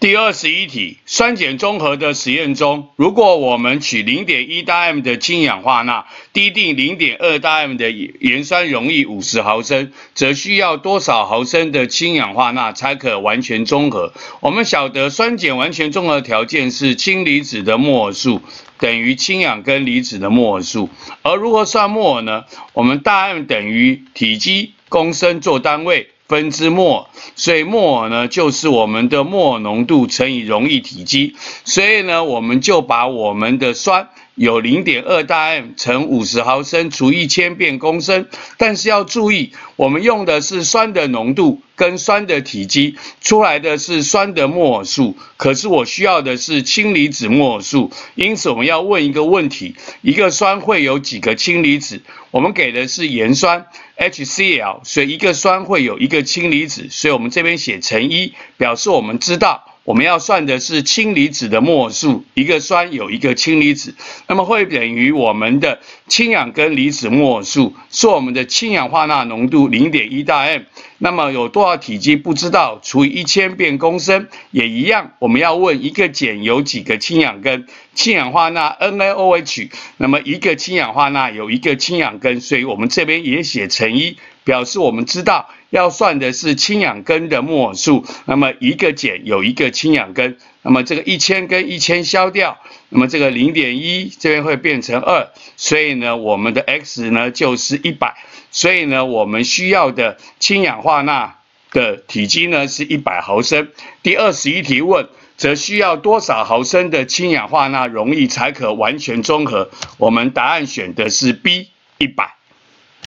第21题，酸碱中和的实验中，如果我们取0.1大 m 的氢氧化钠，滴定0.2大 m 的盐酸溶液50毫升，则需要多少毫升的氢氧化钠才可完全中和？我们晓得酸碱完全中和条件是氢离子的摩尔数等于氢氧根离子的摩尔数。而如何算摩尔呢？我们大 M 等于体积公升做单位，分之摩尔，所以摩尔呢就是我们的摩尔浓度乘以溶液体积，所以呢我们就把我们的酸有0.2大 m 乘50毫升除1000变公升，但是要注意，我们用的是酸的浓度跟酸的体积，出来的是酸的摩尔数，可是我需要的是氢离子摩尔数，因此我们要问一个问题：一个酸会有几个氢离子？我们给的是盐酸 HCl， 所以一个酸会有一个氢离子，所以我们这边写乘1，表示我们知道我们要算的是氢离子的摩尔数，一个酸有一个氢离子，那么会等于我们的氢氧根离子摩尔数，是我们的氢氧化钠浓度0.1大 m， 那么有多少体积不知道，除以1000变公升，也一样，我们要问一个碱有几个氢氧根，氢氧化钠 NaOH， 那么一个氢氧化钠有一个氢氧根，所以我们这边也写乘1，表示我们知道要算的是氢氧根的摩尔数，那么一个碱有一个氢氧根，那么这个1000跟1000消掉，那么这个0.1这边会变成2，所以呢我们的 x 呢就是100，所以呢我们需要的氢氧化钠的体积呢是100毫升。第21题问，则需要多少毫升的氢氧化钠溶液才可完全中和？我们答案选的是 B， 100。